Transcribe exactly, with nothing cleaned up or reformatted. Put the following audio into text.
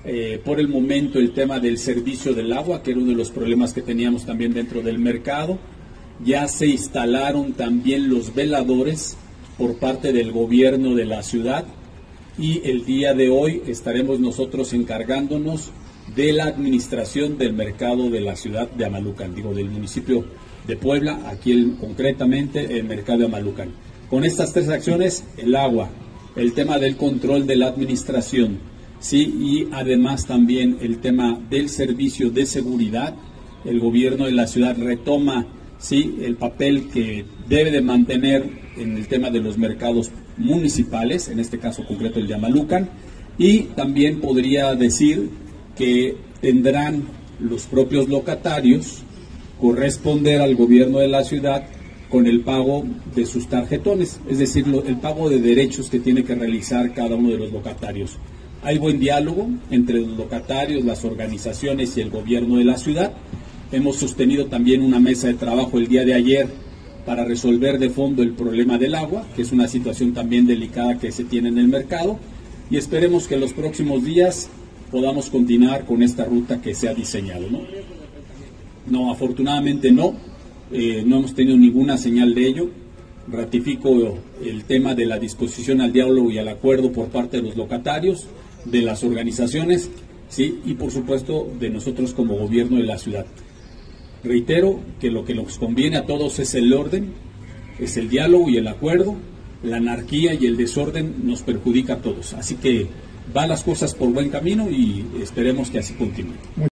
Eh, por el momento el tema del servicio del agua, que era uno de los problemas que teníamos también dentro del mercado. Ya se instalaron también los veladores por parte del gobierno de la ciudad y el día de hoy estaremos nosotros encargándonos de la administración del mercado de la ciudad de Amalucan, digo del municipio de Puebla, aquí el, concretamente el mercado de Amalucan. Con estas tres acciones, el agua, el tema del control de la administración, sí, y además también el tema del servicio de seguridad, el gobierno de la ciudad retoma, sí, el papel que debe de mantener en el tema de los mercados municipales, en este caso concreto el de Amalucan, y también podría decir que tendrán los propios locatarios corresponder al gobierno de la ciudad con el pago de sus tarjetones, es decir, lo, el pago de derechos que tiene que realizar cada uno de los locatarios. Hay buen diálogo entre los locatarios, las organizaciones y el gobierno de la ciudad. Hemos sostenido también una mesa de trabajo el día de ayer para resolver de fondo el problema del agua, que es una situación también delicada que se tiene en el mercado, y esperemos que en los próximos días podamos continuar con esta ruta que se ha diseñado, ¿no? No, afortunadamente no, eh, no hemos tenido ninguna señal de ello. Ratifico el tema de la disposición al diálogo y al acuerdo por parte de los locatarios, de las organizaciones, sí, y por supuesto de nosotros como gobierno de la ciudad. Reitero que lo que nos conviene a todos es el orden, es el diálogo y el acuerdo. La anarquía y el desorden nos perjudica a todos, así que van las cosas por buen camino y esperemos que así continúe.